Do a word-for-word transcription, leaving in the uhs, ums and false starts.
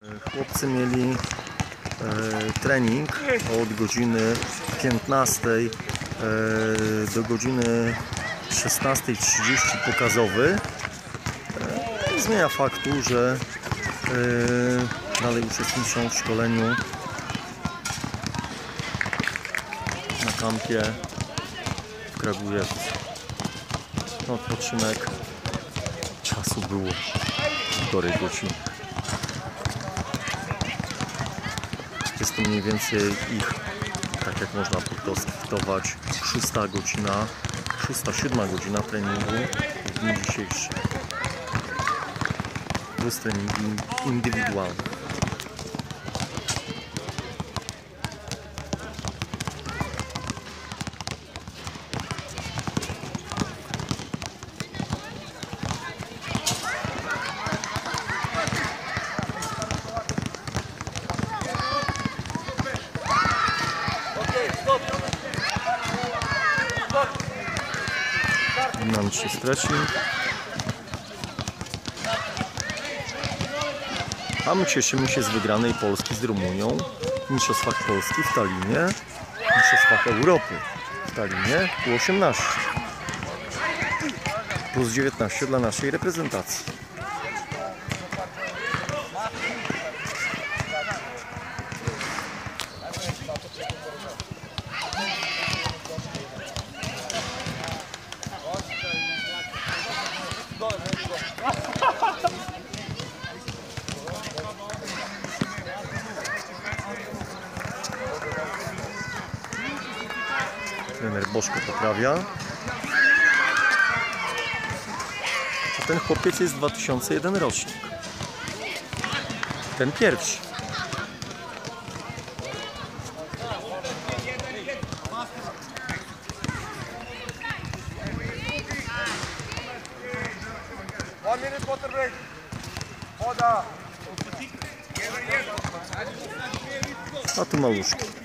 Chłopcy mieli e, trening od godziny piętnastej e, do godziny szesnastej trzydzieści pokazowy. E, nie zmienia faktu, że e, dalej uczestniczą w szkoleniu na kampie w Kragujewcu. No, odpoczynek czasu było półtorej godziny. Jest to mniej więcej ich, tak jak można podkreślować, szósta godzina, szósta, siódma godzina treningu w dniu dzisiejszym. To jest trening indywidualny. Dynamiczny stretching. A my cieszymy się z wygranej Polski z Rumunią w Mistrzostwach Polski w Tallinie, w Mistrzostwach Europy w Tallinie U osiemnaście plus dziewiętnaście dla naszej reprezentacji. Trener Bożko poprawia. A ten chłopiec jest dwa tysiące jeden rocznik. Ten pierwszy. A tu maluszki.